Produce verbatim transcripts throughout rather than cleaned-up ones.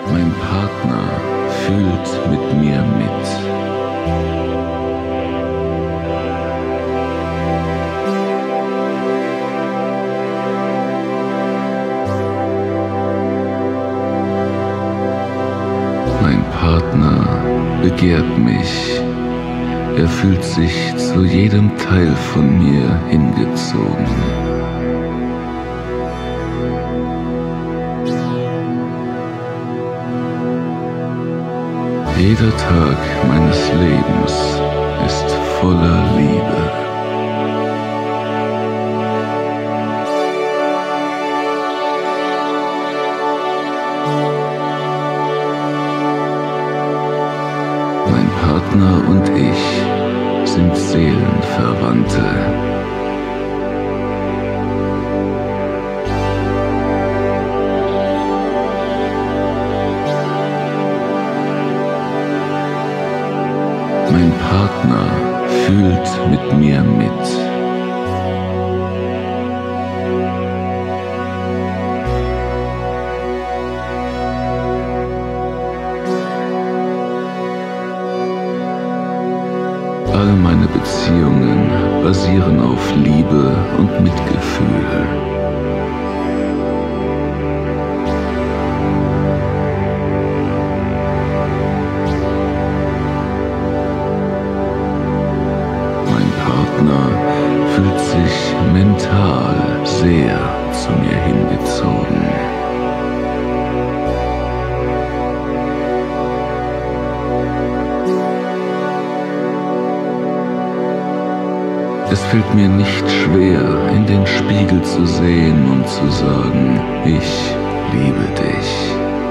Mein Partner fühlt mit mir mit. Mein Partner begehrt mich. Er fühlt sich zu jedem Teil von mir hingezogen. Jeder Tag meines Lebens ist voller Liebe. Mein Partner und ich sind Seelenverwandte. Mein Partner fühlt mit mir mit. All meine Beziehungen basieren auf Liebe und Mitgefühl. Mein Partner fühlt sich mental sehr zu mir hingezogen. Es fällt mir nicht schwer, in den Spiegel zu sehen und zu sagen, ich liebe dich.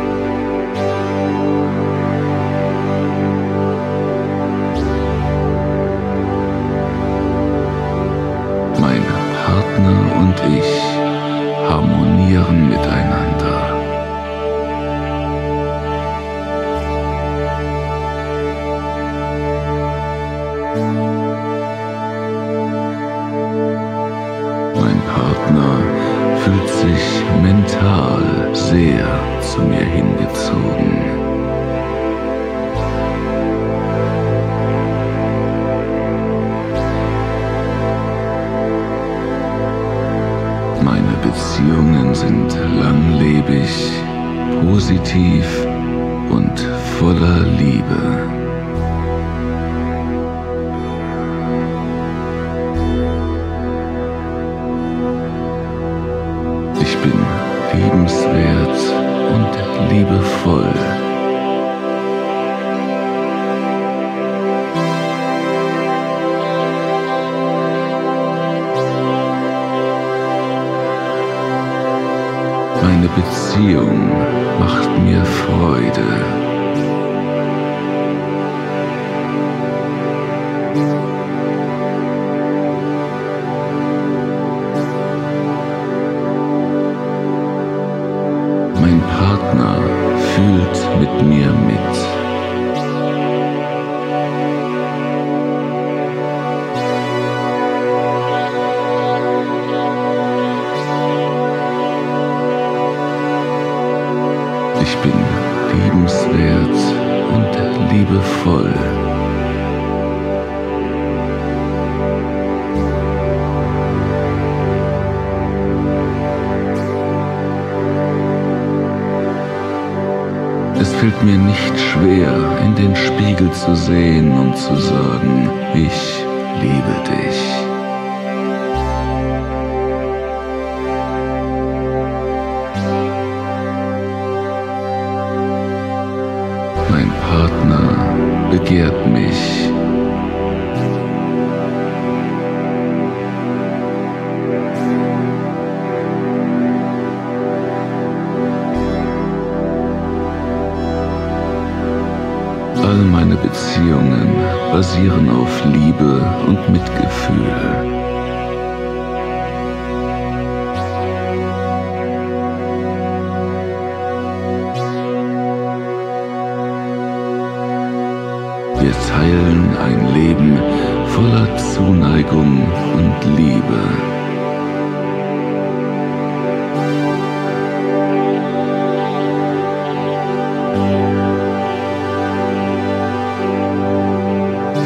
Mein Partner und ich harmonieren miteinander. Mein Partner fühlt sich mental sehr zu mir hingezogen. Meine Beziehungen sind langlebig, positiv und voller Liebe. Ich bin liebenswert und liebevoll. Meine Beziehung macht mir Freude. Mein Partner fühlt mit mir mit. Ich bin liebenswert und liebevoll. Es fällt mir nicht schwer, in den Spiegel zu sehen und zu sagen, ich liebe dich. Mein Partner begehrt mich. All meine Beziehungen basieren auf Liebe und Mitgefühl. Wir teilen ein Leben voller Zuneigung und Liebe.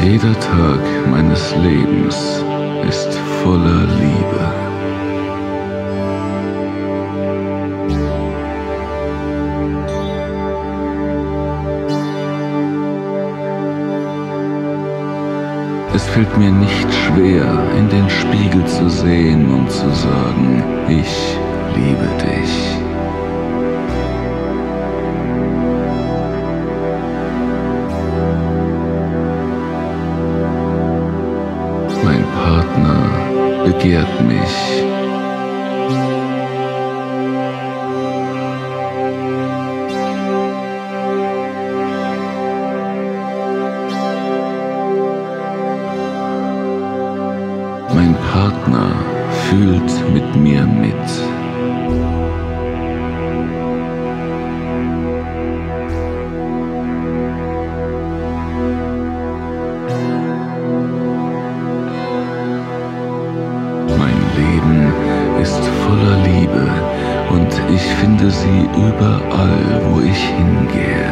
Jeder Tag meines Lebens ist voller Liebe. Es fällt mir nicht schwer, in den Spiegel zu sehen und zu sagen, ich liebe dich. Mein Partner begehrt mich. Mein Partner fühlt mit mir mit. Mein Leben ist voller Liebe und ich finde sie überall, wo ich hingehe.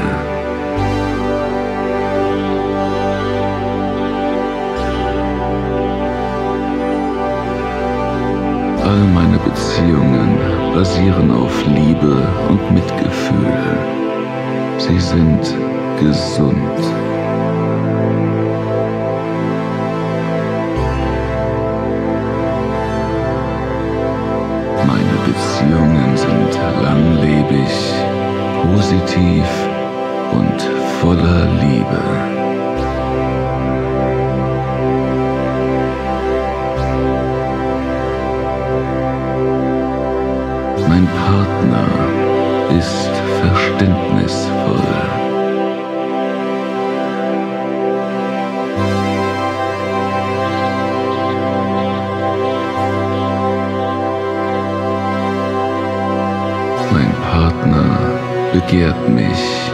All meine Beziehungen basieren auf Liebe und Mitgefühl. Sie sind gesund. Meine Beziehungen sind langlebig, positiv und voller Liebe. Mein Partner ist verständnisvoll. Mein Partner begehrt mich.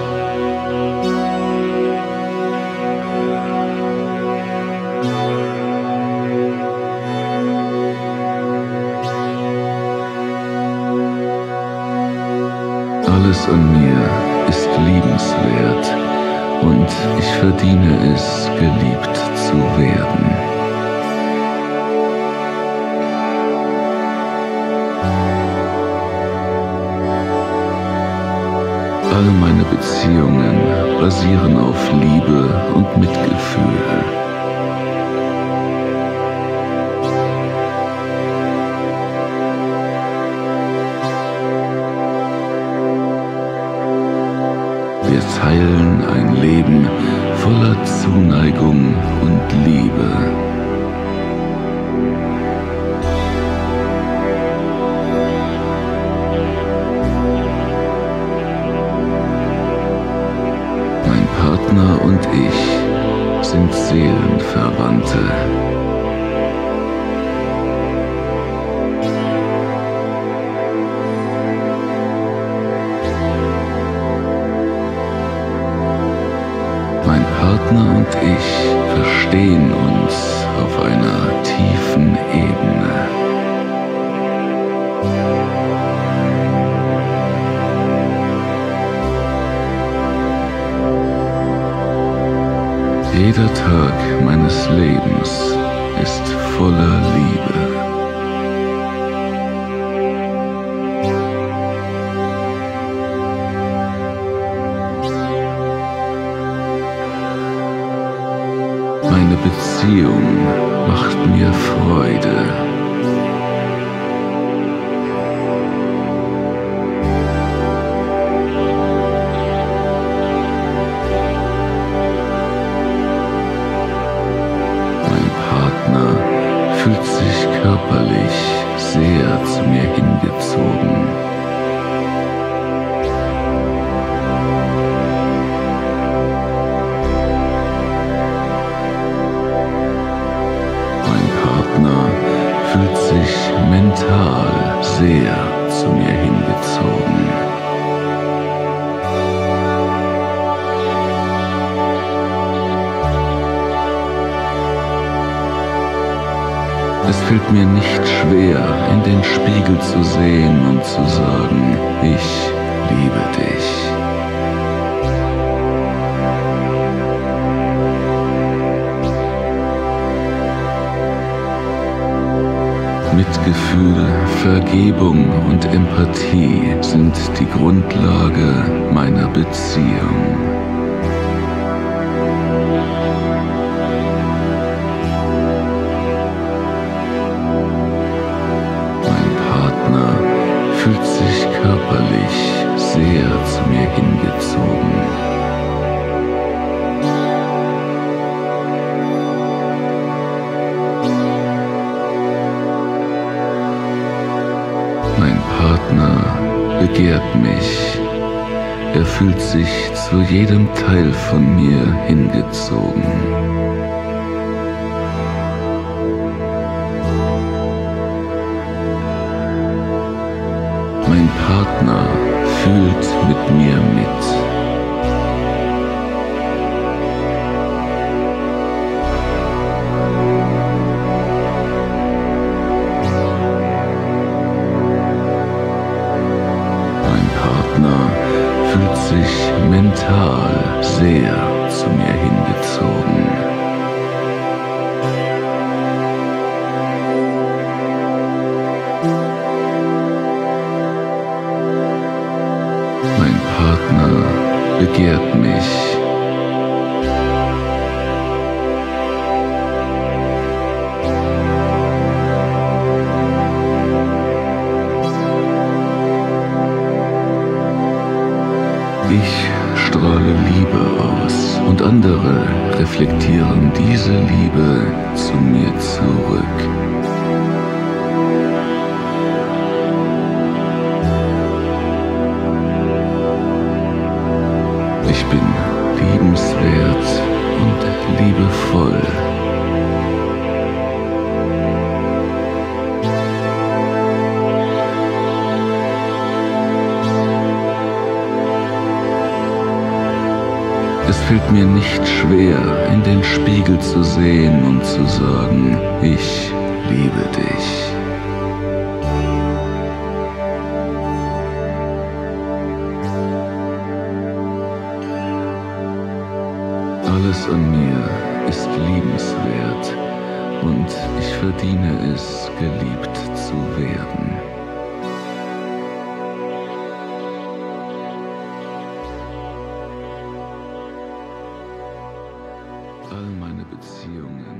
Alles an mir ist liebenswert und ich verdiene es, geliebt zu werden. All meine Beziehungen basieren auf Liebe und Mitgefühl. Wir teilen ein Leben voller Zuneigung und Liebe. Mein Partner und ich sind Seelenverwandte. Mein Partner und ich verstehen uns auf einer tiefen Ebene. Jeder Tag meines Lebens ist voller Liebe. Meine Beziehung macht mir Freude. Mein Partner fühlt sich körperlich sehr zu mir hingezogen. Fühlt sich mental sehr zu mir hingezogen. Es fällt mir nicht schwer, in den Spiegel zu sehen und zu sagen, ich liebe dich. Mitgefühl, Vergebung und Empathie sind die Grundlage meiner Beziehung. Mein Partner fühlt sich körperlich sehr zu mir hingezogen. Mein Partner begehrt mich. Er fühlt sich zu jedem Teil von mir hingezogen. Mein Partner fühlt mit mir mit. Fühlt sich mental sehr zu mir hingezogen. Mein Partner begehrt mich. Ich strahle Liebe aus und andere reflektieren diese Liebe zu mir zurück. Ich bin liebenswert und liebevoll. Es fällt mir nicht schwer, in den Spiegel zu sehen und zu sagen, ich liebe dich. Alles an mir ist liebenswert und ich verdiene es, geliebt zu werden. All meine Beziehungen